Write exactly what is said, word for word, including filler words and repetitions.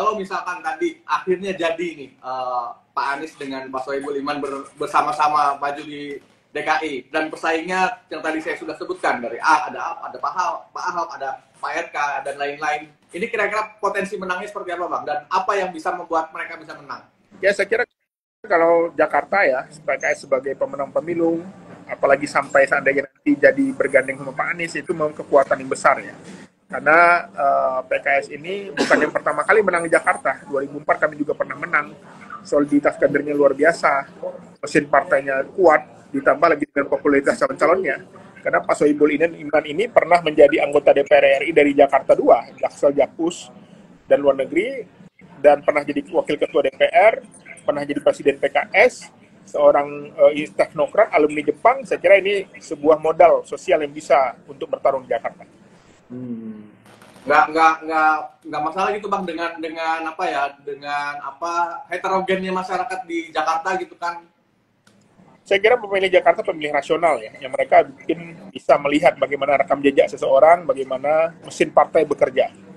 kalau misalkan tadi akhirnya jadi nih uh, Pak Anies dengan Pak Sohibul Iman ber, bersama-sama maju di D K I dan pesaingnya yang tadi saya sudah sebutkan dari A ada ada Pak Ahok, Pak Ahok ada Pak R K dan lain-lain. Ini kira-kira potensi menangnya seperti apa Bang? Dan apa yang bisa membuat mereka bisa menang? Ya saya kira kalau Jakarta ya P K S sebagai pemenang pemilu, apalagi sampai seandainya nanti jadi bergandeng sama Pak Anies, itu memang kekuatan yang besar ya. Karena uh, P K S ini bukan yang pertama kali menang di Jakarta. dua ribu empat kami juga pernah menang. Soliditas kadernya luar biasa, mesin partainya kuat, ditambah lagi dengan popularitas calon-calonnya. Karena Pak Sohibul Iman ini pernah menjadi anggota D P R R I dari Jakarta dua, Jaksel, Jakpus, dan luar negeri, dan pernah jadi wakil ketua D P R, pernah jadi presiden P K S, seorang uh, teknokrat alumni Jepang. Saya kira ini sebuah modal sosial yang bisa untuk bertarung di Jakarta. Hmm. Nggak nggak nggak nggak masalah gitu Bang dengan dengan apa ya dengan apa heterogennya masyarakat di Jakarta gitu kan. Saya kira pemilih Jakarta pemilih rasional ya, yang mereka mungkin bisa melihat bagaimana rekam jejak seseorang, bagaimana mesin partai bekerja.